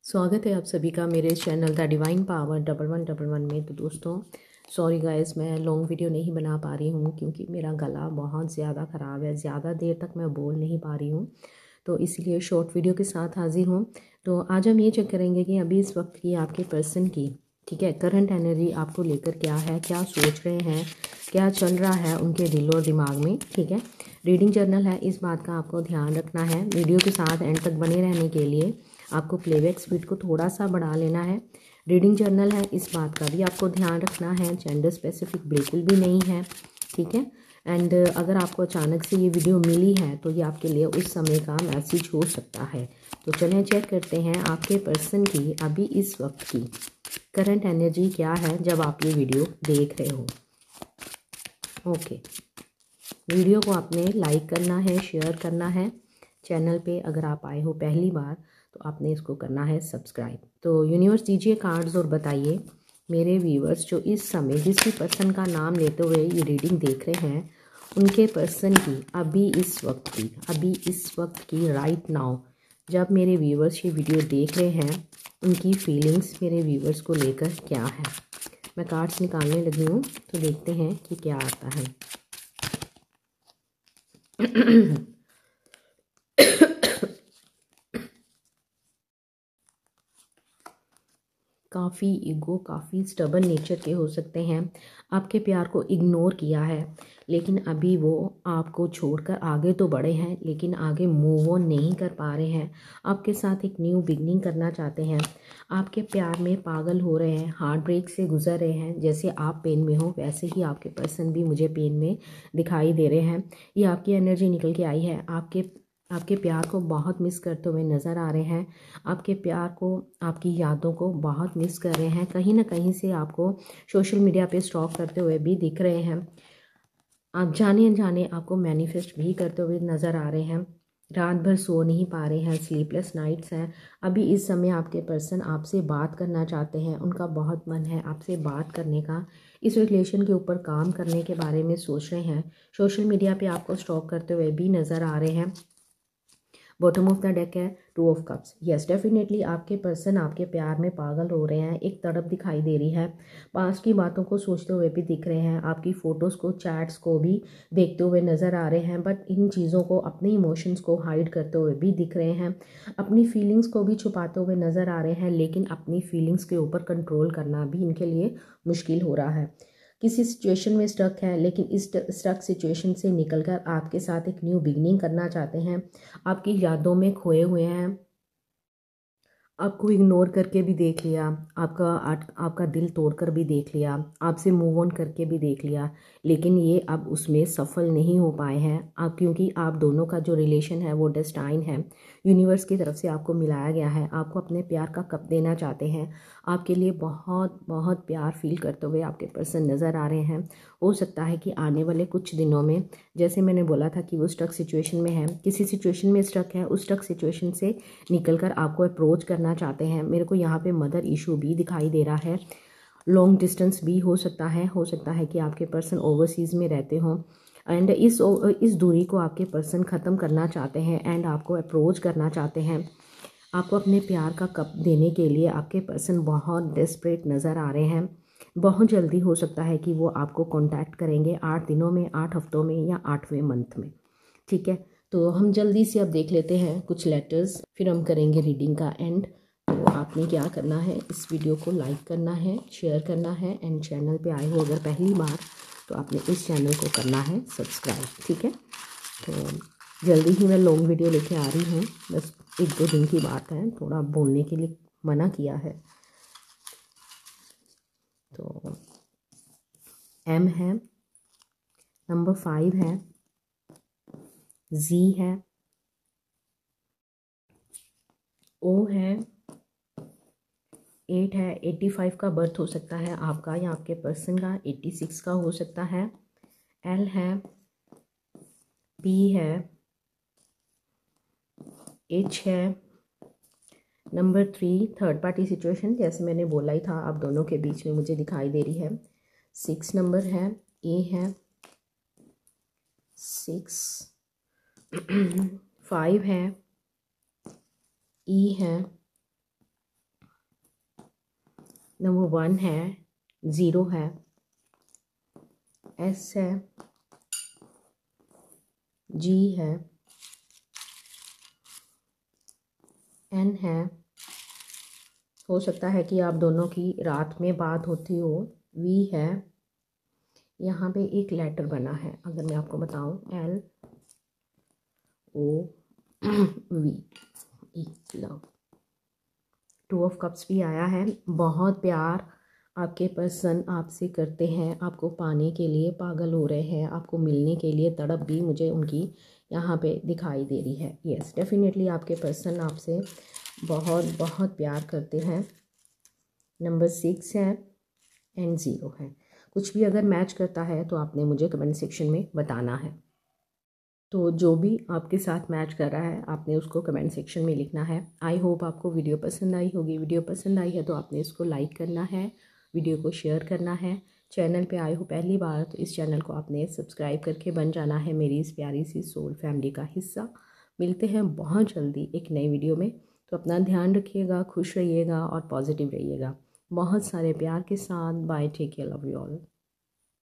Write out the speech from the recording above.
स्वागत है आप सभी का मेरे चैनल द डिवाइन पावर 1111 में। तो दोस्तों सॉरी गाइस, मैं लॉन्ग वीडियो नहीं बना पा रही हूँ क्योंकि मेरा गला बहुत ज़्यादा ख़राब है। ज़्यादा देर तक मैं बोल नहीं पा रही हूँ, तो इसलिए शॉर्ट वीडियो के साथ हाजिर हूँ। तो आज हम ये चेक करेंगे कि अभी इस वक्त की आपके पर्सन की, ठीक है, करंट एनर्जी आपको लेकर क्या है, क्या सोच रहे हैं, क्या चल रहा है उनके दिल और दिमाग में। ठीक है, रीडिंग जर्नल है, इस बात का आपको ध्यान रखना है। वीडियो के साथ एंड तक बने रहने के लिए आपको प्लेबैक स्पीड को थोड़ा सा बढ़ा लेना है। रीडिंग जर्नल है, इस बात का भी आपको ध्यान रखना है, जेंडर स्पेसिफिक बिल्कुल भी नहीं है। ठीक है, एंड अगर आपको अचानक से ये वीडियो मिली है तो ये आपके लिए उस समय का मैसेज हो सकता है। तो चलें चेक करते हैं आपके पर्सन की अभी इस वक्त की करंट एनर्जी क्या है जब आप ये वीडियो देख रहे हो। ओके, वीडियो को आपने लाइक करना है, शेयर करना है। चैनल पे अगर आप आए हो पहली बार तो आपने इसको करना है सब्सक्राइब। तो यूनिवर्स दीजिए कार्ड्स और बताइए मेरे व्यूअर्स जो इस समय जिस भी पर्सन का नाम लेते हुए ये रीडिंग देख रहे हैं, उनके पर्सन की अभी इस वक्त की राइट नाउ जब मेरे व्यूअर्स ये वीडियो देख रहे हैं, उनकी फीलिंग्स मेरे व्यूअर्स को लेकर क्या है। मैं कार्ड्स निकालने लगी हूँ, तो देखते हैं कि क्या आता है। काफ़ी ईगो, काफ़ी स्टबन नेचर के हो सकते हैं। आपके प्यार को इग्नोर किया है, लेकिन अभी वो आपको छोड़कर आगे तो बढ़े हैं, लेकिन आगे मूव ऑन नहीं कर पा रहे हैं। आपके साथ एक न्यू बिगनिंग करना चाहते हैं। आपके प्यार में पागल हो रहे हैं, हार्ट ब्रेक से गुजर रहे हैं। जैसे आप पेन में हो वैसे ही आपके पर्सन भी मुझे पेन में दिखाई दे रहे हैं। ये आपकी एनर्जी निकल के आई है। आपके प्यार को बहुत मिस करते हुए नज़र आ रहे हैं। आपके प्यार को, आपकी यादों को बहुत मिस कर रहे हैं। कहीं ना कहीं से आपको सोशल मीडिया पे स्टॉक करते हुए भी दिख रहे हैं। आप जाने अनजाने आपको मैनिफेस्ट भी करते हुए नज़र आ रहे हैं। रात भर सो नहीं पा रहे हैं, स्लीपलेस नाइट्स हैं। अभी इस समय आपके पर्सन आपसे बात करना चाहते हैं, उनका बहुत मन है आपसे बात करने का। इस रिलेशन के ऊपर काम करने के बारे में सोच रहे हैं। सोशल मीडिया पे आपको स्टॉक करते हुए भी नज़र आ रहे हैं। बॉटम ऑफ द डेक है two of cups. Yes, definitely आपके पर्सन आपके प्यार में पागल हो रहे हैं। एक तड़प दिखाई दे रही है, पास्ट की बातों को सोचते हुए भी दिख रहे हैं। आपकी फ़ोटोज़ को, चैट्स को भी देखते हुए नज़र आ रहे हैं, बट इन चीज़ों को, अपने इमोशंस को हाइड करते हुए भी दिख रहे हैं। अपनी फीलिंग्स को भी छुपाते हुए नज़र आ रहे हैं, लेकिन अपनी फीलिंग्स के ऊपर कंट्रोल करना भी इनके लिए मुश्किल हो रहा है। किसी सिचुएशन में स्टक है, लेकिन इस स्टक सिचुएशन से निकलकर आपके साथ एक न्यू बिगनिंग करना चाहते हैं। आपकी यादों में खोए हुए हैं। आपको इग्नोर करके भी देख लिया, आपका दिल तोड़कर भी देख लिया, आपसे मूव ऑन करके भी देख लिया, लेकिन ये अब उसमें सफल नहीं हो पाए हैं। आप, क्योंकि आप दोनों का जो रिलेशन है वो डेस्टाइन है, यूनिवर्स की तरफ से आपको मिलाया गया है। आपको अपने प्यार का कप देना चाहते हैं। आपके लिए बहुत बहुत प्यार फील करते हुए आपके पर्सन नज़र आ रहे हैं। हो सकता है कि आने वाले कुछ दिनों में, जैसे मैंने बोला था कि वो स्टक सिचुएशन में है, किसी सिचुएशन में स्टक है, उस स्टक सिचुएशन से निकलकर आपको अप्रोच करना चाहते हैं। मेरे को यहाँ पे मदर इशू भी दिखाई दे रहा है। लॉन्ग डिस्टेंस भी हो सकता है कि आपके पर्सन ओवरसीज़ में रहते हों, एंड इस दूरी को आपके पर्सन ख़त्म करना चाहते हैं एंड आपको अप्रोच करना चाहते हैं। आपको अपने प्यार का कप देने के लिए आपके पर्सन बहुत डेस्परेट नज़र आ रहे हैं। बहुत जल्दी हो सकता है कि वो आपको कांटेक्ट करेंगे, 8 दिनों में, 8 हफ्तों में या 8वें मंथ में। ठीक है, तो हम जल्दी से अब देख लेते हैं कुछ लेटर्स, फिर हम करेंगे रीडिंग का एंड। तो आपने क्या करना है, इस वीडियो को लाइक करना है, शेयर करना है, एंड चैनल पे आए हो अगर पहली बार तो आपने इस चैनल को करना है सब्सक्राइब। ठीक है, तो जल्दी ही मैं लॉन्ग वीडियो लेके आ रही हूँ, बस 1-2 दिन की बात है, थोड़ा बोलने के लिए मना किया है। तो M है, नंबर 5 है, Z है, O है, 8 है। 85 का बर्थ हो सकता है आपका या आपके पर्सन का, 86 का हो सकता है। L है, P है, H है, नंबर 3 थर्ड पार्टी सिचुएशन, जैसे मैंने बोला ही था, आप दोनों के बीच में मुझे दिखाई दे रही है। 6 नंबर है, A है, 6 5 है, E है, नंबर 1 है, 0 है, S है, G है, N है। हो सकता है कि आप दोनों की रात में बात होती हो। V है, यहाँ पे एक लेटर बना है, अगर मैं आपको बताऊं, LOV, लव। 2 ऑफ कप्स भी आया है। बहुत प्यार आपके पर्सन आपसे करते हैं, आपको पाने के लिए पागल हो रहे हैं, आपको मिलने के लिए तड़प भी मुझे उनकी यहाँ पे दिखाई दे रही है। यस, डेफिनेटली आपके पर्सन आपसे बहुत बहुत प्यार करते हैं। नंबर 6 है एंड 0 है। कुछ भी अगर मैच करता है तो आपने मुझे कमेंट सेक्शन में बताना है। तो जो भी आपके साथ मैच कर रहा है आपने उसको कमेंट सेक्शन में लिखना है। आई होप आपको वीडियो पसंद आई होगी। वीडियो पसंद आई है तो आपने इसको लाइक करना है, वीडियो को शेयर करना है। चैनल पे आए हो पहली बार तो इस चैनल को आपने सब्सक्राइब करके बन जाना है मेरी इस प्यारी सी सोल फैमिली का हिस्सा। मिलते हैं बहुत जल्दी एक नई वीडियो में। तो अपना ध्यान रखिएगा, खुश रहिएगा और पॉजिटिव रहिएगा। बहुत सारे प्यार के साथ। Bye, take care, love you all.